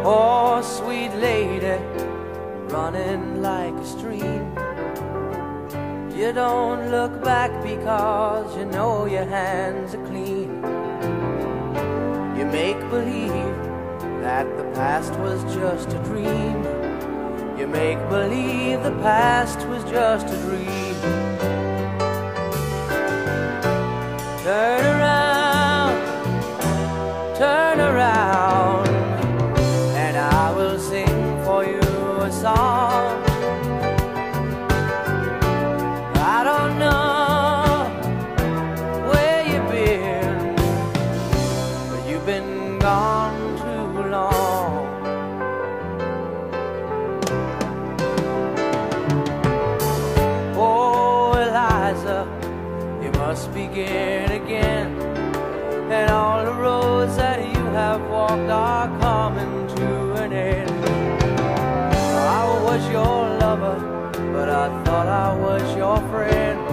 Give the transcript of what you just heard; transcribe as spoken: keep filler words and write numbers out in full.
Oh, sweet lady, running like a stream, you don't look back because you know your hands are clean. You make believe that the past was just a dream. You make believe the past was just a dream. Turn around, turn around, and I will sing for you a song. I don't know where you've been, but you've been gone too long. Oh, Eliza, you must begin again, and all the roads that you have walked are coming to an end. I was your lover, but I thought I was your friend.